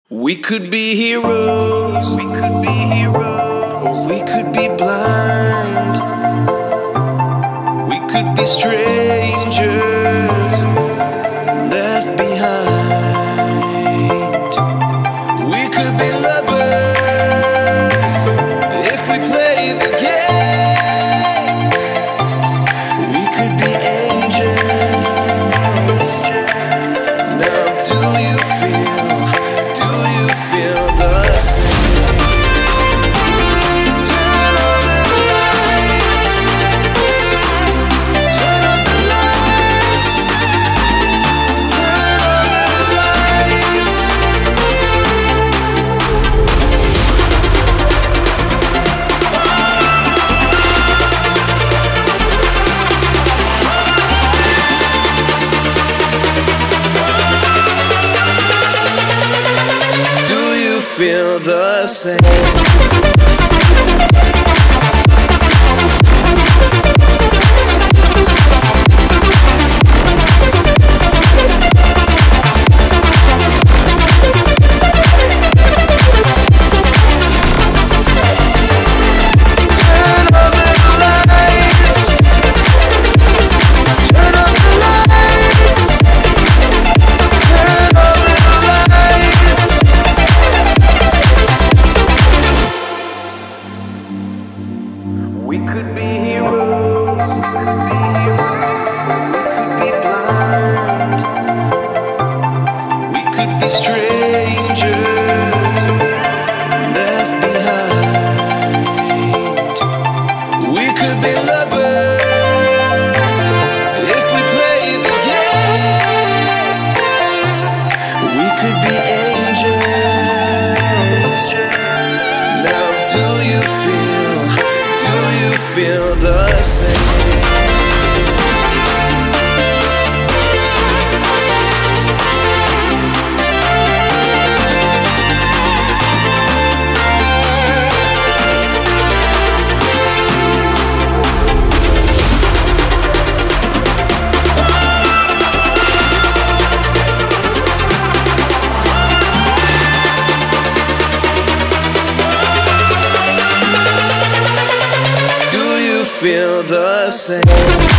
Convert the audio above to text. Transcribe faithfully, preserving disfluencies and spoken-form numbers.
We could be heroes, we could be heroes, or we could be blind. We could be strangers left behind. We could be lovers if we play the game. We could be angels. Now do you feel, do you feel the same? Turn on the lights, turn on the lights, turn on the lights. Do you feel the same? We could be heroes, we could be blind. We could be strangers left behind. We could be lovers if we play the game. We could be angels. Now do you feel, do you feel the same? Do you feel the same?